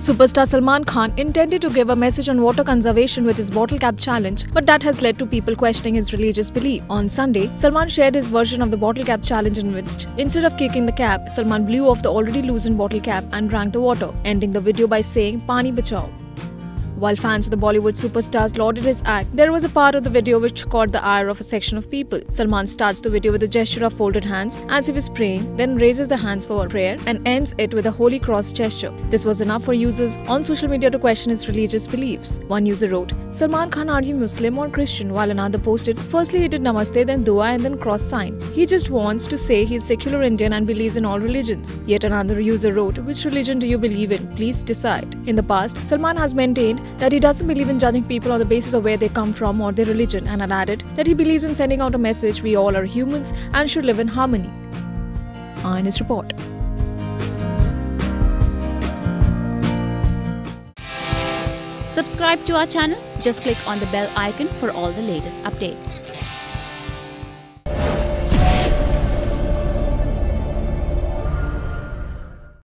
Superstar Salman Khan intended to give a message on water conservation with his bottle cap challenge, but that has led to people questioning his religious belief. On Sunday, Salman shared his version of the bottle cap challenge in which, instead of kicking the cap, Salman blew off the already loosened bottle cap and drank the water, ending the video by saying, "Pani bachao." While fans of the Bollywood superstars lauded his act, there was a part of the video which caught the ire of a section of people. Salman starts the video with a gesture of folded hands as he was praying, then raises the hands for a prayer and ends it with a holy cross gesture. This was enough for users on social media to question his religious beliefs. One user wrote, "Salman Khan, are you Muslim or Christian?" while another posted, "Firstly he did namaste, then dua and then cross sign. He just wants to say he's secular Indian and believes in all religions." Yet another user wrote, "Which religion do you believe in? Please decide." In the past, Salman has maintained that he doesn't believe in judging people on the basis of where they come from or their religion, and had added that he believes in sending out a message we all are humans and should live in harmony. In his report. Subscribe to our channel. Just click on the bell icon for all the latest updates.